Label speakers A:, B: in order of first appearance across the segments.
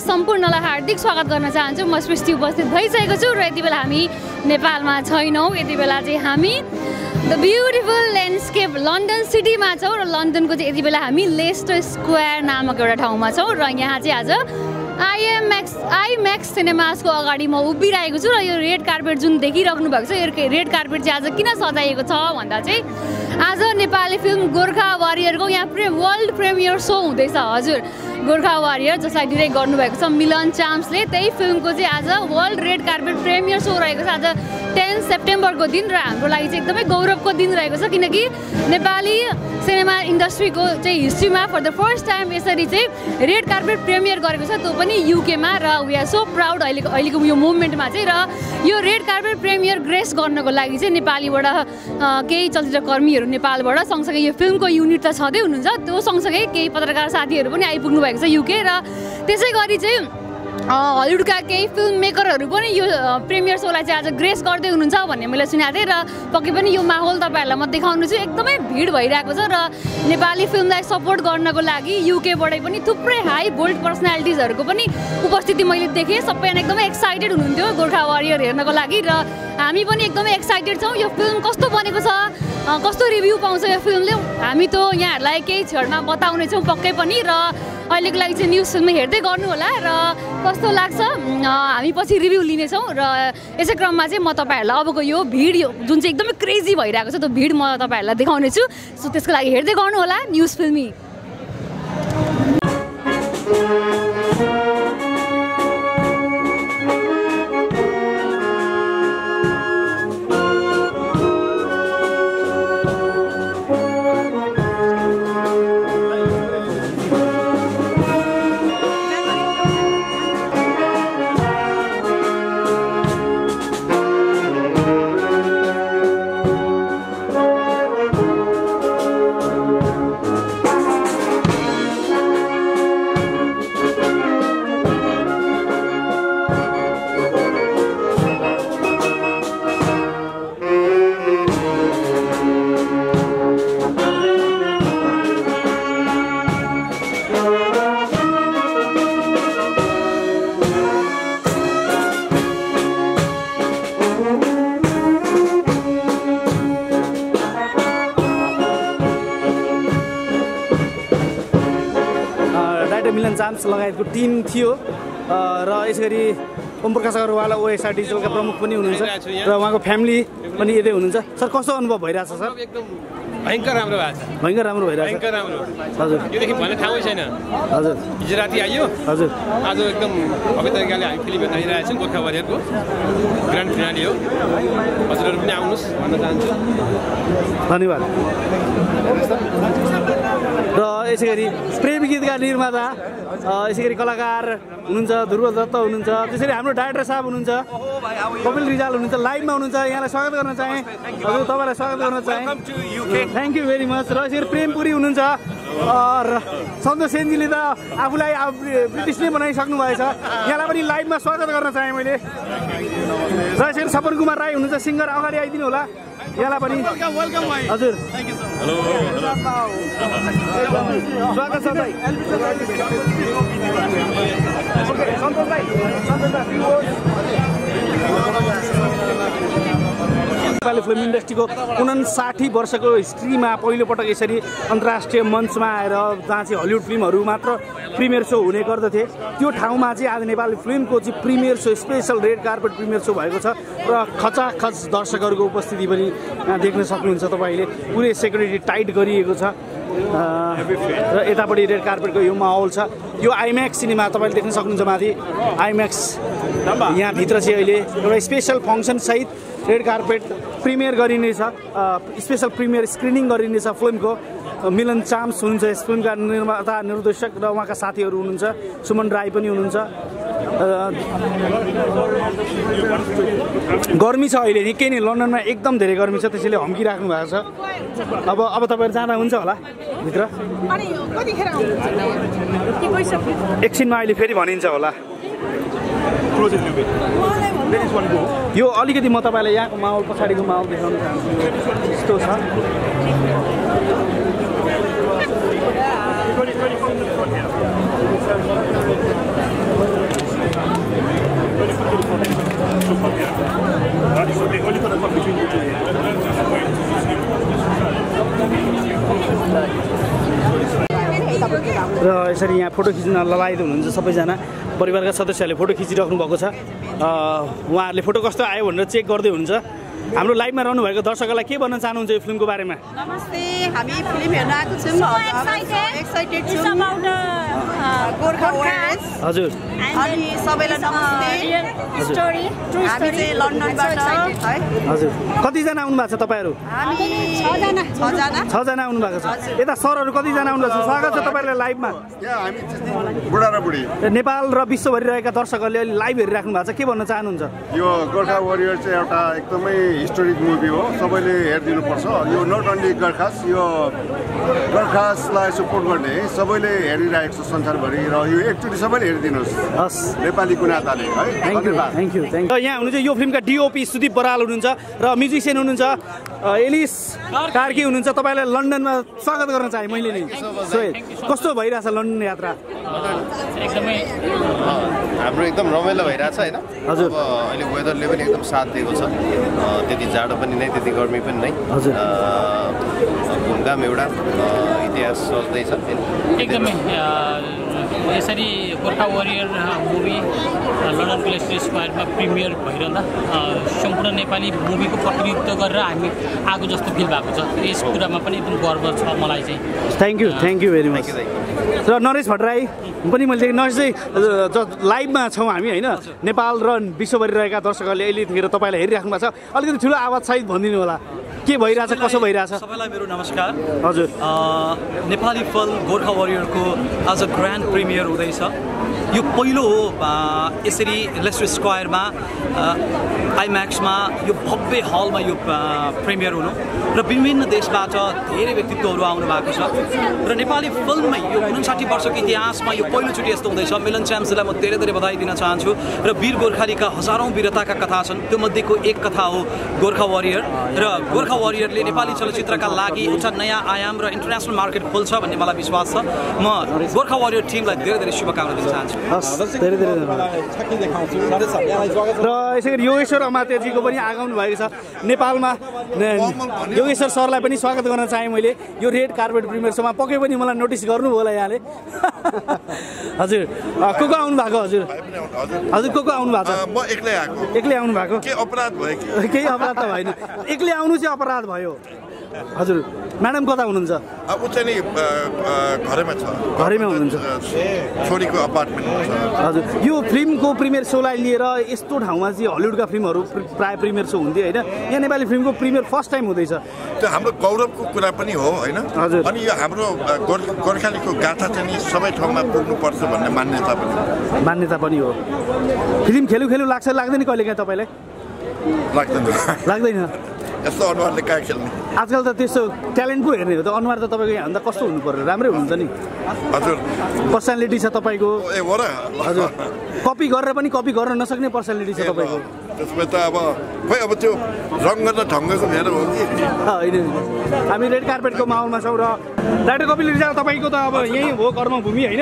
A: सम्पूर्णलाई हार्दिक स्वागत गर्न चाहन्छु। म सृष्टि उपस्थित भइसकेको छु र यति बेला हामी नेपालमा छैनौँ। यति बेला चाहिँ हामी द ब्युटिफुल ल्यान्डस्केप लन्डन सिटीमा छौँ र लन्डनको चाहिँ यति बेला हामी लेस्टर स्क्वायर नामक एउटा ठाउँमा छौँ र यहाँ चाहिँ आज आइम्याक्स सिनेमासको अगाडि म उभिरहेको छु र यो रेड कार्पेट जुन देखिराख्नु भएको छ यो रेड कार्पेट चाहिँ आज किन सजाइएको छ भन्दा चाहिँ आज नेपाली फिल्म गोर्खा वारियरको यहाँ वर्ल्ड प्रिमियर सो हुँदैछ। हजुर, गोर्खा वारियर जसलाई डिरेक्ट गर्नुभएको छ मिलन चाम्सले, त्यही फिल्मको चाहिँ आज world red carpet premiere show रहेको छ आज 10 सेप्टेम्बरको दिन र हाम्रो लागि चाहिँ एकदमै गौरवको दिन रहेको छ किनकि नेपाली सिनेमा इन्डस्ट्रीको चाहिँ हिस्ट्रीमा फर द फर्स्ट टाइम यसरी चाहिँ रेड कार्पेट प्रिमियर गरेको छ, त्यो पनि युकेमा र वी आर सो प्राउड अहिलेको यो मुभमेन्टमा चाहिँ। र यो रेड कार्पेट प्रिमियर ग्रेस गर्नको लागि चाहिँ नेपालीबाट केही चलचित्र कर्मीहरू नेपालबाट सँगसँगै यो फिल्मको युनिट त छँदै हुनुहुन्छ, त्यो सँगसँगै केही पत्रकार साथीहरू पनि आइपुग्नु भएको छ युके र त्यसै गरी चाहिँ हलिउडका केही फिल्म मेकरहरू पनि यो प्रिमियर सोलाई चाहिँ आज ग्रेस गर्दै हुनुहुन्छ भन्ने मैले सुनेको थिएँ र पक्कै पनि यो माहौल तपाईँहरूलाई म देखाउनु छु। एकदमै भिड भइरहेको छ र नेपाली फिल्मलाई सपोर्ट गर्नको लागि युकेबाटै पनि थुप्रै हाई बोल्ड पर्सनालिटिजहरूको पनि उपस्थिति मैले देखेँ। सबैजना एकदमै एक्साइटेड हुनुहुन्थ्यो गोर्खा वारियर हेर्नको लागि र हामी पनि एकदमै एक्साइटेड छौँ। यो फिल्म कस्तो बनेको छ, कस्तो रिभ्यू पाउँछ यो फिल्मले, हामी त यहाँहरूलाई केही क्षणमा बताउने छौँ पक्कै पनि। र अहिलेको लागि चाहिँ न्युज फिल्म हेर्दै गर्नु होला र कस्तो लाग्छ हामी पछि रिभ्यू लिनेछौँ। र यसै क्रममा चाहिँ म तपाईँहरूलाई अबको यो भिड जुन चाहिँ एकदमै क्रेजी भइरहेको छ त्यो भिड म तपाईँहरूलाई देखाउने छु। सो त्यसको लागि हेर्दै गर्नु होला न्युज फिल्मी।
B: मिलन चाम्स लगायतको टिम थियो र यसरी ओम प्रकाश अग्रवाल ओएसआर डिजिटलका प्रमुख पनि हुनुहुन्छ र उहाँको फ्यामिली पनि यतै हुनुहुन्छ। सर कस्तो अनुभव भइरहेछ सर?
C: एकदम भयङ्कर राम्रो भएको छ।
B: भयङ्कर राम्रो भइरहेछ।
C: भयङ्कर राम्रो।
B: हजुर,
C: योदेखि भन्ने ठाउँै छैन।
B: हजुर,
C: हिजो राति आइयो।
B: हजुर,
C: आज एकदम भव्य तरिकाले हामी फिल्म हेर्न आइरहेको छौँ। गोर्खा वारियरको ग्रान्ड फिनाले हो। हजुरहरू पनि आउनुहोस् भन्न चाहन्छु।
B: धन्यवाद। र यसै गरी प्रेम गीतका निर्माता, यसै गरी कलाकार हुनुहुन्छ, ध्रुव दत्त हुनुहुन्छ, त्यसरी हाम्रो डाइरेक्टर साहब हुनुहुन्छ, कपिल रिजाल हुनुहुन्छ, लाइभमा हुनुहुन्छ। यहाँलाई स्वागत गर्न चाहेँ। हजुर, तपाईँलाई स्वागत गर्न चाहेँ। Thank you very much. र यसरी प्रेमपुरी हुनुहुन्छ र सन्तोष सेनजीले त आफूलाई ब्रिटिस नै बनाइसक्नु भएछ। यहाँलाई पनि लाइभमा स्वागत गर्न चाहेँ मैले। र यसरी सपन कुमार राई हुनुहुन्छ, सिङ्गर, अगाडि आइदिनु होला। यहाँलाई पनि हजुर स्वागत छ भाइ। नेपाली फिल्म इन्डस्ट्रीको 59 वर्षको हिस्ट्रीमा पहिलोपटक यसरी अन्तर्राष्ट्रिय मञ्चमा आएर जहाँ चाहिँ हलिउड फिल्महरू मात्र प्रिमियर सो हुने गर्दथे त्यो ठाउँमा चाहिँ आज नेपाली फिल्मको चाहिँ premiere show, special red carpet premiere show भएको छ र खचाखच दर्शकहरूको उपस्थिति पनि देख्न सक्नुहुन्छ तपाईँले। पुरै सेक्युरिटी टाइट गरिएको छ र यतापट्टि रेड कार्पेटको यो माहौल छ। यो आइम्याक्स सिनेमा तपाईँले देख्न सक्नुहुन्छ माथि। आइम्याक्स यहाँभित्र चाहिँ अहिले एउटा स्पेसल फङ्सन सहित रेड कार्पेट प्रिमियर गरिनेछ, स्पेसल प्रिमियर स्क्रिनिङ गरिनेछ फिल्मको। मिलन चाम्स हुनुहुन्छ यस फिल्मका निर्माता निर्देशक र उहाँका साथीहरू हुनुहुन्छ, सुमन राई पनि हुनुहुन्छ। गर्मी छ अहिले निकै नै, लन्डनमा एकदम धेरै गर्मी छ, त्यसैले हम्किराख्नु भएको छ। अब तपाईँहरू जाँदा हुन्छ होला भित्र? एकछिनमा अहिले फेरि भनिन्छ होला। यो अलिकति म तपाईँलाई यहाँको माहौल, पछाडिको माहौल देखाउन चाहन्छु। यस्तो छ। यसरी यहाँ फोटो खिच्न लगाइदिनु हुनुहुन्छ सबैजना परिवारका सदस्यहरूले फोटो खिचिराख्नु भएको छ उहाँहरूले फोटो कस्तो आयो भनेर चेक गर्दै हुन्छ हाम्रो लाइभमा रहनु भएको दर्शकहरूलाई के भन्न चाहनुहुन्छ यो फिल्मको बारेमा
D: नमस्ते हामी फिल्म हेर्न आएको छौँ एक्साइटेड छौँ गोर्खा वारियर्स
B: हजुर
D: अनि सबैलाई नमस्ते
A: स्टोरी
D: हामी चाहिँ लन्डनबाट
B: हजुर कतिजना आउनु भएको छ तपाईँहरू
D: हामी 6 जना
B: आउनु भएको छ यता सरहरू कतिजना आउनु भएको छ स्वागत छ तपाईँलाई लाइभमा
E: बुढा र बुढी
B: नेपाल र विश्वभरि रहेका दर्शकहरूले अहिले लाइभ हेरिराख्नु भएको छ के भन्न चाहनुहुन्छ
E: यो गोर्खा वारियर चाहिँ एउटा एकदमै हिस्टोरिक मुभी हो सबैले हेरिदिनुपर्छ यो नट ओन्ली गोर्खास यो गोर्खासलाई सपोर्ट गर्ने सबैले हेरिरहेको छ संसारभरि र यो एकचोटि सबैले हेरिदिनुहोस्
B: हस्
E: नेपालीको नाताले है
B: थ्याङ्क यू यहाँ हुनुहुन्छ यो फिल्मका डिओपी सुदीप बराल हुनुहुन्छ र म्युजिसियन हुनुहुन्छ एलिस कार्की हुनुहुन्छ तपाईँलाई लन्डनमा स्वागत गर्न चाहे मैले नि सोहेल कस्तो भइरहेछ लन्डन यात्रा
F: एकदमै हाम्रो एकदम रमाइलो भइरहेछ होइन
B: हजुर
F: अब अहिले वेदरले पनि एकदम साथ दिएको छ त्यति जाडो पनि नै त्यति गर्मी पनि नै
B: हजुर
F: घुमघाम एउटा इतिहास सोच्दैछ
G: एकदमै यसरी गोर्खा वारियर मुभी लन्डनको लेस्टर स्क्वायरमा प्रिमियर भइरहँदा सम्पूर्ण नेपाली मुभीको प्रतिनिधित्व गरेर हामी आएको जस्तो फिल भएको छ यस कुरामा पनि एकदम गर्व छ मलाई चाहिँ
B: थ्याङ्क यू भेरी मच र नरेश भट्टराई पनि मैले नरेश चाहिँ लाइभमा छौँ हामी होइन नेपाल र विश्वभरि रहेका दर्शकहरूले अहिलेतिर तपाईँलाई हेरिराख्नु भएको छ अलिकति ठुलो आवाजसहित भनिदिनु होला के भइरहेछ कसो भइरहेछ
H: सबैलाई मेरो नमस्कार
B: हजुर
H: नेपाली फिल्म गोर्खा वारियरको आज ग्रान्ड प्रिमियर हुँदैछ यो पहिलो हो यसरी लेस्टर स्क्वायरमा आइम्याक्समा यो भव्य हलमा यो प्रिमियर हुनु र विभिन्न देशबाट धेरै व्यक्तित्वहरू आउनु भएको छ र नेपाली फिल्ममै यो 59 वर्षको इतिहासमा यो पहिलोचोटि यस्तो हुँदैछ मिलन च्याम्सलाई म धेरै धेरै बधाई दिन चाहन्छु र वीर गोर्खालीका हजारौँ वीरताका कथा छन् त्यो मध्येको एक कथा हो गोर्खा वारियर र गोर्खा वारियरले नेपाली चलचित्रका लागि एउटा नयाँ आयाम र इन्टरनेसनल मार्केट खोल्छ भन्ने मलाई विश्वास छ म गोर्खा वारियर टिमलाई धेरै धेरै शुभकामना दिन चाहन्छु
B: धेरै धेरै र यसै गरी योगेश्वर अमात्यजीको पनि आगाउनु भएको छ नेपालमा योगेश्वर सरलाई पनि स्वागत गर्न चाहेँ मैले यो रेड कार्पेट प्रिमियर सोमा पक्कै पनि मलाई नोटिस गर्नुभयो होला यहाँले हजुर को आउनु भएको हजुर को आउनु भएको छ
E: म
B: एक्लै आउनु भएको
E: के अपराध भयो
B: केही अपराध त भएन एक्लै आउनु चाहिँ अपराध भयो हजुर म्याडम कता हुनुहुन्छ
E: ऊ चाहिँ नि घरैमा
B: हुनुहुन्छ
E: छोरीको अपार्टमेन्ट
B: हजुर यो फिल्मको प्रिमियर सोलाई लिएर यस्तो ठाउँमा चाहिँ हलिउडका फिल्महरू प्राय प्रिमियर सो हुन्थ्यो होइन यहाँ नेपाली फिल्मको प्रिमियर फर्स्ट टाइम हुँदैछ
E: त्यो हाम्रो गौरवको कुरा पनि हो होइन
B: हजुर
E: अनि यो हाम्रो गोर्खालीको गाथा चाहिँ नि सबै ठाउँमा पुग्नुपर्छ भन्ने मान्यता पनि हो फिल्म खेलु लाग्छ लाग्दैन कहिलेकाहीँ तपाईँलाई लाग्दैन यस्तो अनुहारले कहाँ खेल्ने
B: आजकल त त्यस्तो ट्यालेन्ट पो हेर्ने हो त अनुहार त तपाईँको यहाँ भन्दा कस्तो हुनु पर्यो राम्रै हुनुहुन्छ नि
E: हजुर
B: पर्सनालिटी छ तपाईँको
E: ए हो र
B: हजुर कपी गरेर पनि कपी गर्न नसक्ने पर्सनालिटी छ तपाईँको
E: त्यसमा त अब खोइ अब त्यो रङ्ग र ढङ्गको भएर हो कि
B: होइन हामी रेड कार्पेटको माहौलमा छौँ र डाक्टर कपिल रिजाल तपाईँको त अब यही हो कर्मभूमि होइन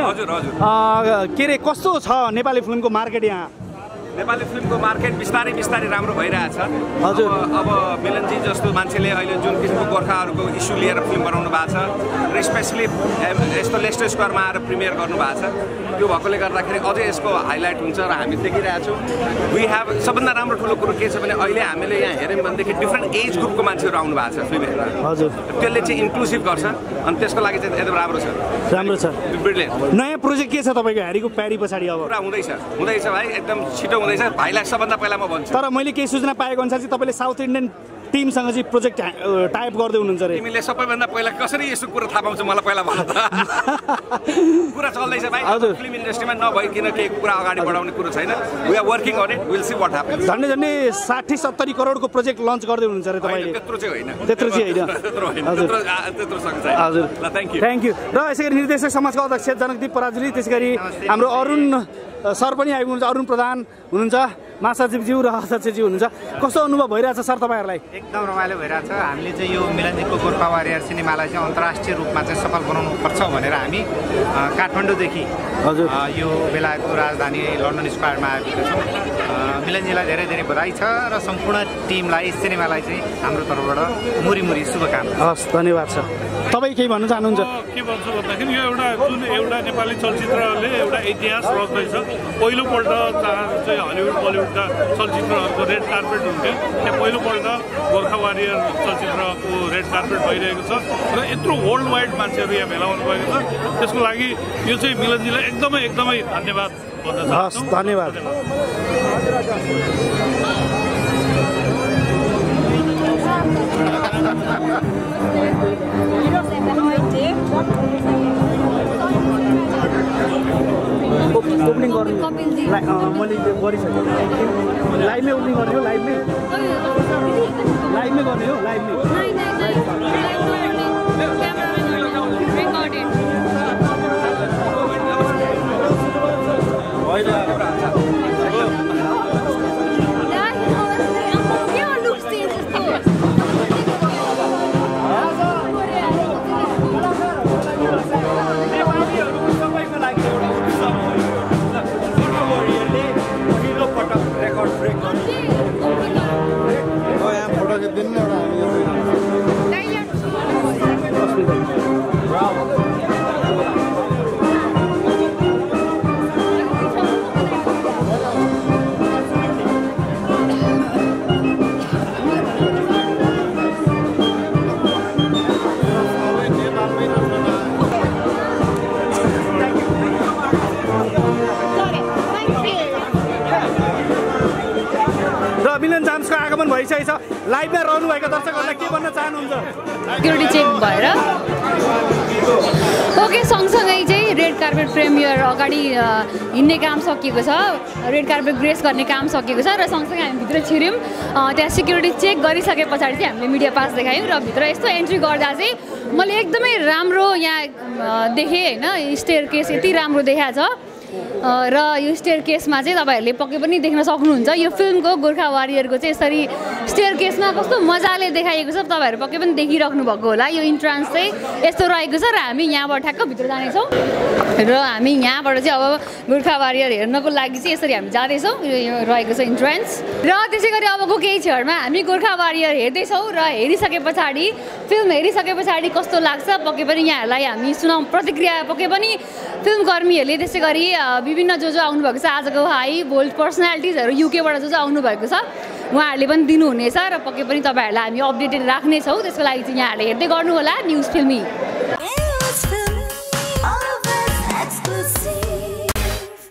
B: के अरे कस्तो छ नेपाली फिल्मको मार्केट यहाँ
C: नेपाली फिल्मको मार्केट बिस्तारै राम्रो भइरहेछ
B: हजुर
C: अब मिलनजी जस्तो मान्छेले अहिले जुन किसिमको गोर्खाहरूको इस्यु लिएर फिल्म बनाउनु भएको छ र स्पेसली यस्तो लेस्टर स्क्वायरमा आएर प्रिमियर गर्नु भएको छ त्यो भएकोले गर्दाखेरि अझै यसको हाइलाइट हुन्छ र हामी देखिरहेछौँ वी हेभ सबभन्दा राम्रो ठुलो कुरो के छ भने अहिले हामीले यहाँ हेऱ्यौँ भनेदेखि डिफ्रेन्ट एज ग्रुपको मान्छेहरू आउनु भएको छ फिल्म हेरेर
B: हजुर
C: त्यसले चाहिँ इन्क्लुसिभ गर्छ अनि त्यसको लागि चाहिँ एकदम राम्रो छ ब्रिलियन्ट
B: नयाँ प्रोजेक्ट के छ तपाईँको ह्यारीको प्यारी पछाडि अब
C: पुरा हुँदैछ भाइ एकदम छिटो हुँदैछ भाइलाई सबभन्दा पहिला म भन्छु
B: तर मैले केही सूचना पाएको अनुसार चाहिँ तपाईँले साउथ इन्डियन टिमसँग चाहिँ प्रोजेक्ट टाइप गर्दै हुनुहुन्छ अरे
C: तिमीले सबैभन्दा पहिला कसरी यस्तो कुरा थाहा पाउँछ मलाई पहिला भन कुरा चल्दैछ भाइ फिल्म इन्डस्ट्रीमा नभइकन केही कुरा अगाडि बढाउने कुरो छैन we are working on it will see what happens
B: झन्डै 60-70 करोडको प्रोजेक्ट लन्च गर्दै हुनुहुन्छ अरे तपाईँले
C: त्यत्रो चाहिँ होइन
B: हजुर थ्याङ्क यू र यसै गरी निर्देशक समाजका अध्यक्ष जनकदीप पराजुली त्यसै गरी हाम्रो अरुण सर पनि आइपुग्नुहुन्छ, अरुण प्रधान हुनुहुन्छ, मासाजीज्यू र सचिवज्यू हुनुहुन्छ। कस्तो अनुभव भइरहेछ सर तपाईँहरूलाई?
I: एकदम रमाइलो भइरहेछ। हामीले चाहिँ यो मिलनजीको गोर्खा वारियर सिनेमालाई चाहिँ अन्तर्राष्ट्रिय रूपमा चाहिँ सफल बनाउनु पर्छ भनेर हामी काठमाडौँदेखि
B: हजुर
I: यो बेलायतको राजधानी लन्डन स्क्वायरमा आइपुगेका छौँ। मिलनजीलाई धेरै धेरै बधाई छ र सम्पूर्ण टिमलाई सिनेमालाई चाहिँ हाम्रो तर्फबाट मुरी शुभकामना।
B: हस्, धन्यवाद सर। तपाईँ केही भन्नु चाहनुहुन्छ?
J: के भन्छु भन्दाखेरि यो एउटा नेपाली चलचित्रले एउटा इतिहास रच्दैछ। पहिलोपल्ट चाहिँ हलिउड बलिउडका चलचित्रहरूको रेड कार्पेट हुन्थ्यो, त्यहाँ पहिलोपल्ट गोर्खा वारियर चलचित्रको रेड कार्पेट भइरहेको छ र यत्रो वर्ल्ड वाइड मान्छेहरू यहाँ भेला हुनुभएको छ। त्यसको लागि यो चाहिँ मिलनजीलाई एकदमै धन्यवाद भन्न चाहन्छु।
B: धन्यवाद। ओपनिङ गर्नु मैले गरिसकेँ। लाइभमै ओपनिङ गर्ने हो, लाइभमै गर्ने हो, लाइभमै। मिलन जाम्सको आगमन भइसकेको छ। लाइभमा रहनुभएका दर्शकहरूलाई के भन्न चाहनुहुन्छ?
A: सिक्युरिटी चेक भएर ओके, सँगसँगै चाहिँ रेड कार्पेट प्रिमियर अगाडि हिँड्ने काम सकिएको छ, रेड कार्पेट ग्रेस गर्ने काम सकिएको छ र सँगसँगै हामी भित्र छिर्यौँ। त्यहाँ सिक्युरिटी चेक गरिसके पछाडि चाहिँ हामीले मिडिया पास देखायौँ र भित्र यस्तो एन्ट्री गर्दा चाहिँ मैले एकदमै राम्रो यहाँ देखेँ होइन। स्टेयर केस यति राम्रो देखाएको छ र यो स्टेयर केसमा चाहिँ तपाईँहरूले पक्कै पनि देख्न सक्नुहुन्छ। यो फिल्मको गोर्खा वारियरको चाहिँ यसरी स्टेयर केसमा कस्तो मजाले देखाइएको छ, तपाईँहरू पक्कै पनि देखिराख्नु भएको होला। यो इन्ट्रान्स चाहिँ यस्तो रहेको छ र हामी यहाँबाट ठ्याक्क भित्र जानेछौँ र हामी यहाँबाट चाहिँ अब गोर्खा वारियर हेर्नको लागि चाहिँ यसरी हामी जाँदैछौँ। यो रहेको छ इन्ट्रान्स र त्यसै गरी अबको केही क्षणमा हामी गोर्खा वारियर हेर्दैछौँ र हेरिसके पछाडि फिल्म हेरिसके पछाडि कस्तो लाग्छ पक्कै पनि यहाँहरूलाई हामी सुनाउँ प्रतिक्रिया। पक्कै पनि फिल्मकर्मीहरूले त्यसै गरी विभिन्न जो आउनुभएको छ आजको हाई बोल्ड पर्सनालिटिजहरू युकेबाट जो आउनुभएको छ उहाँहरूले पनि दिनुहुनेछ र पक्कै पनि तपाईँहरूलाई हामी अपडेटेड राख्नेछौँ। त्यसको लागि चाहिँ यहाँहरूले हेर्दै गर्नुहोला न्युज फिल्मी।